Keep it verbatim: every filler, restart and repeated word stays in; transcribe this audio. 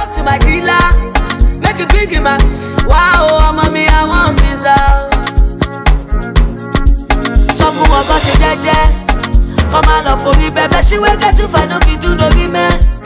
talk to my dealer, make it big man. Wow, mommy, I want pizza. So for what got you, Jaja? Come on, love for me, baby. See, we get too far, don't you do the man.